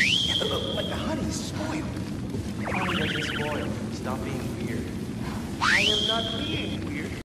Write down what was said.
But the honey's spoiled. Honey doesn't spoil. Stop being weird. I am not being weird.